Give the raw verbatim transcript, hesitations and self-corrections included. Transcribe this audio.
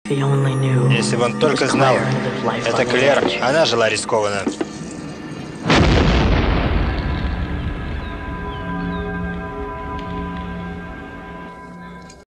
Если бы он только знал. Это Клэр, она жила рискованно.